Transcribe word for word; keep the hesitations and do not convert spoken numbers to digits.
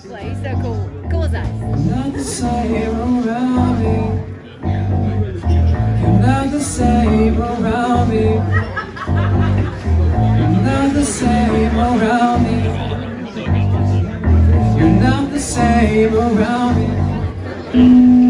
Like, he's so cool. Cool as ice. Not the same around me. You're not the same around me. You're not the same around me. You're not the same around me.